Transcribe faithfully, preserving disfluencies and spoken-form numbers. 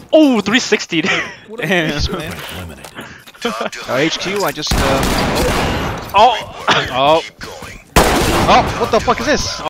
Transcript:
Oh, three sixty. Damn. Uh, H Q, I just. Uh, Oh. Oh. oh, what the fuck is this?